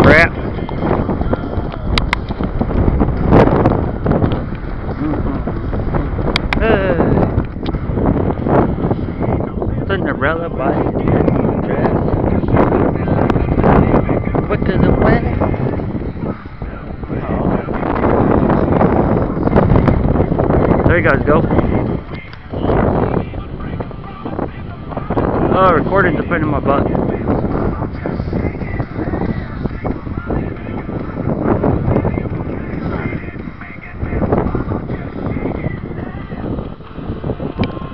crap. Cinderella by the dress. What does it wear? There you guys go. Oh, recording's a pain in my butt.